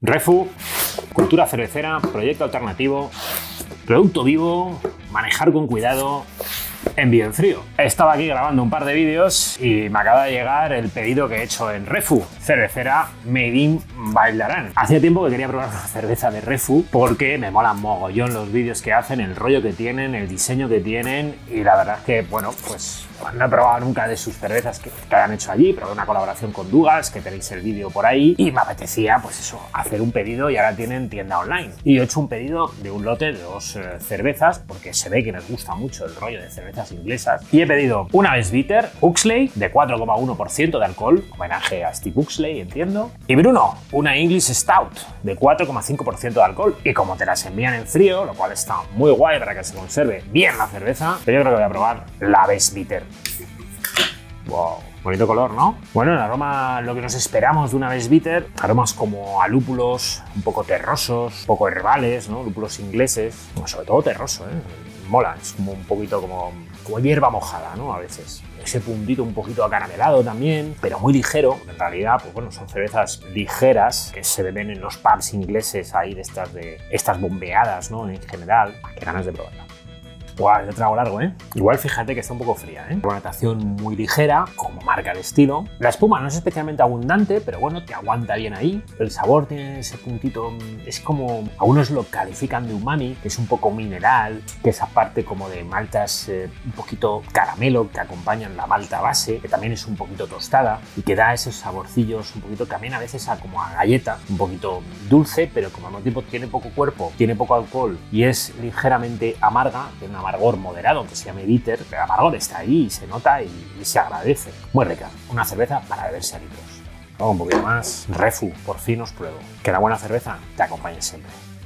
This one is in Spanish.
Refu, cultura cervecera, proyecto alternativo, producto vivo, manejar con cuidado, envío en frío. Estaba aquí grabando un par de vídeos y me acaba de llegar el pedido que he hecho en Refu, cervecera Made in Vall d'Aran. Hacía tiempo que quería probar una cerveza de Refu porque me molan mogollón los vídeos que hacen, el rollo que tienen, el diseño que tienen y la verdad es que, bueno, pues no he probado nunca de sus cervezas que hayan hecho allí, pero una colaboración con Dugas, que tenéis el vídeo por ahí, y me apetecía, pues eso, hacer un pedido y ahora tienen tienda online. Y he hecho un pedido de un lote de 2 cervezas, porque se ve que les gusta mucho el rollo de cervezas inglesas. Y he pedido una Weissbitter Huxley de 4,1% de alcohol, homenaje a Steve Huxley, entiendo. Y Bruno, una English Stout de 4,5% de alcohol. Y como te las envían en frío, lo cual está muy guay para que se conserve bien la cerveza, pero yo creo que voy a probar la Weissbitter. Wow, bonito color, ¿no? Bueno, el aroma, lo que nos esperamos de una Weissbitter, aromas como a lúpulos un poco terrosos, un poco herbales, ¿no? Lúpulos ingleses, bueno, sobre todo terroso, mola, es como un poquito como hierba mojada, ¿no? A veces. Ese puntito un poquito acaramelado también, pero muy ligero. En realidad, pues bueno, son cervezas ligeras que se beben en los pubs ingleses ahí de estas bombeadas, ¿no? En general. Qué ganas de probarla. Guau, yo trago largo, ¿eh? Igual fíjate que está un poco fría, ¿eh? Carbonatación muy ligera, como marca el estilo. La espuma no es especialmente abundante, pero bueno, te aguanta bien ahí. El sabor tiene ese puntito, es como, algunos lo califican de umami, que es un poco mineral, que esa parte como de maltas, un poquito caramelo, que acompañan la malta base, que también es un poquito tostada y que da esos saborcillos un poquito también a veces como a galleta, un poquito dulce, pero como al mismo tiempo tiene poco cuerpo, tiene poco alcohol y es ligeramente amarga, tiene una amargor moderado que se llame bitter, pero el amargor está ahí y se nota y se agradece. Muy rica, una cerveza para beberse a litros. Luego un poquito más. Refu, por fin os pruebo. Que la buena cerveza te acompañe siempre.